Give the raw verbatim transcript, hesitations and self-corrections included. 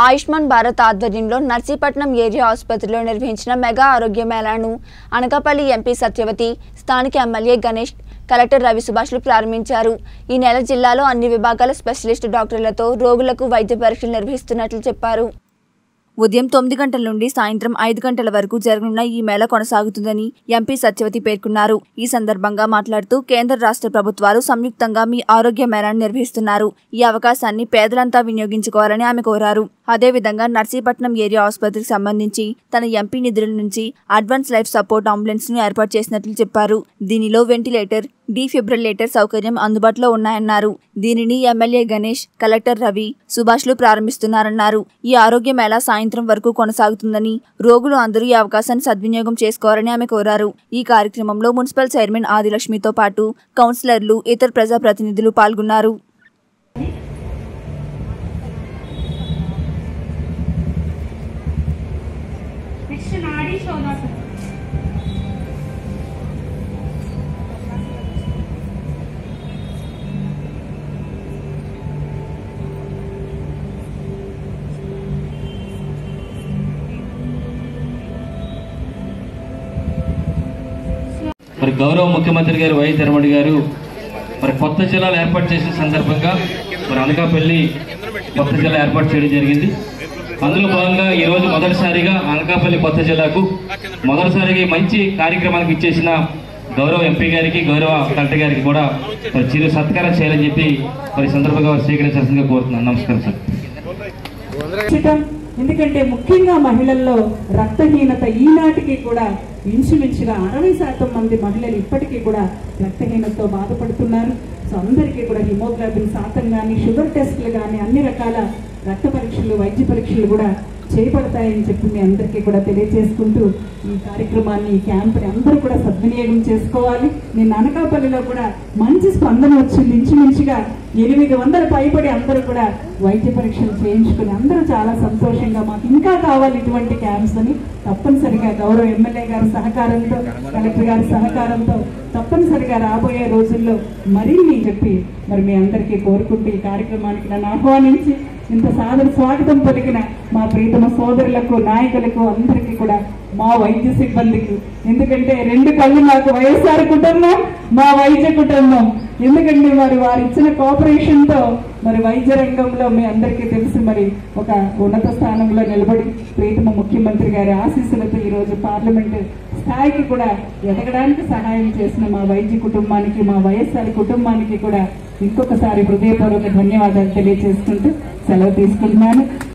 ఆయుష్మాన్ భారత్ ఆధ్వర్యంలో నర్సీపట్నం ఏరియా ఆసుపత్రిలో నిర్వహించిన మెగా ఆరోగ్య మేళాను అనకాపల్లి ఎంపీ సత్యవతి, స్థానిక ఎమ్మెల్యే గణేష్, కలెక్టర్ రవి సుభాష్లు ప్రారంభించారు. ఈ నెల జిల్లాలో అన్ని విభాగాల స్పెషలిస్ట్ డాక్టర్లతో రోగులకు వైద్య పరీక్షలు నిర్వహిస్తున్నట్లు చెప్పారు. ఉదయం తొమ్మిది గంటల నుండి సాయంత్రం ఐదు గంటల వరకు జరగనున్న ఈ మేళా కొనసాగుతుందని ఎంపీ సత్యవతి పేర్కొన్నారు. ఈ సందర్భంగా మాట్లాడుతూ కేంద్ర రాష్ట్ర ప్రభుత్వాలు సంయుక్తంగా మీ ఆరోగ్య మేళాను నిర్వహిస్తున్నారు. ఈ అవకాశాన్ని పేదలంతా వినియోగించుకోవాలని ఆమె కోరారు. అదేవిధంగా నర్సీపట్నం ఏరియా ఆసుపత్రికి సంబంధించి తన ఎంపీ నిధుల నుంచి అడ్వాన్స్ లైఫ్ సపోర్ట్ అంబులెన్స్ ను ఏర్పాటు చేసినట్లు చెప్పారు. దీనిలో వెంటిలేటర్, డీఫిబ్రిలేటర్ సౌకర్యం అందుబాటులో ఉన్నాయన్నారు. దీనిని ఎమ్మెల్యే గణేష్, కలెక్టర్ రవి సుభాష్లు ప్రారంభిస్తున్నారన్నారు. ఈ ఆరోగ్య మేళా సాయంత్రం వరకు కొనసాగుతుందని, రోగులు అందరూ ఈ అవకాశాన్ని సద్వినియోగం చేసుకోవాలని ఆమె కోరారు. ఈ కార్యక్రమంలో మున్సిపల్ చైర్మన్ ఆదిలక్ష్మితో పాటు కౌన్సిలర్లు, ఇతర ప్రజాప్రతినిధులు పాల్గొన్నారు. మరి గౌరవ ముఖ్యమంత్రి గారు వై ధర్మడి గారు మరి కొత్త జిల్లాలు ఏర్పాటు చేసిన సందర్భంగా మరి అనకాపల్లి కొత్త జిల్లా ఏర్పాటు చేయడం జరిగింది. అందులో భాగంగా ఈరోజు మొదటిసారిగా అనకాపల్లి కొత్త జిల్లాకు మొదటిసారిగా మంచి కార్యక్రమానికి ఇచ్చేసిన గౌరవ ఎంపీ గారికి, గౌరవ కలెక్టర్ గారికి కూడా మరి చిరు సత్కారం చేయాలని చెప్పి మరి సందర్భంగా స్వీకరించాల్సిందిగా కోరుతున్నాను. నమస్కారం సార్. ఎందుకంటే ముఖ్యంగా మహిళల్లో రక్తహీనత ఈనాటికి కూడా ఇంచుమించుగా అరవై శాతం మంది మహిళలు ఇప్పటికీ కూడా రక్తహీనతతో బాధపడుతున్నారు. సో అందరికీ కూడా హిమోగ్లోబిన్ శాతం కానీ, షుగర్ టెస్టులు కానీ, అన్ని రకాల రక్త పరీక్షలు, వైద్య పరీక్షలు కూడా చేపడతాయని చెప్పి మీ అందరికీ కూడా తెలియజేసుకుంటూ ఈ కార్యక్రమాన్ని, ఈ క్యాంప్ని అందరూ కూడా సద్వినియోగం చేసుకోవాలి. నేను అనకాపల్లిలో కూడా మంచి స్పందన వచ్చింది. ఇంచుమించుగా ఎనిమిది వందల పైబడి అందరూ కూడా వైద్య పరీక్షలు చేయించుకుని అందరూ చాలా సంతోషంగా మాకు ఇంకా కావాలి ఇటువంటి క్యాంప్స్ అని తప్పనిసరిగా గౌరవ ఎమ్మెల్యే గారి సహకారంతో, కలెక్టర్ గారి సహకారంతో తప్పనిసరిగా రాబోయే రోజుల్లో మరిన్ని చెప్పి మరి మీ అందరికీ కోరుకుంటూ ఈ కార్యక్రమానికి నన్ను ఆహ్వానించి ఇంత సాదర స్వాగతం పలికిన మా ప్రీతమ సోదరులకు, నాయకులకు అందరికీ కూడా, మా వైద్య సిబ్బందికి, ఎందుకంటే రెండు కళ్ళు నాకు వైఎస్ఆర్ కుటుంబం, మా వైద్య కుటుంబం. ఎందుకంటే మరి వారు ఇచ్చిన కోఆపరేషన్ తో మరి వైద్య రంగంలో మీ అందరికీ తెలిసి మరి ఒక ఉన్నత స్థానంలో నిలబడి ప్రీతమ ముఖ్యమంత్రి గారి ఆశీస్సులతో ఈ రోజు పార్లమెంట్ స్థాయికి కూడా ఎదగడానికి సహాయం చేసిన మా వైద్య కుటుంబానికి, మా వైఎస్ఆర్ కుటుంబానికి కూడా ఇంకొకసారి హృదయపూర్వక ధన్యవాదాలు తెలియజేసుకుంటూ సెలవు తీసుకుంటున్నాను.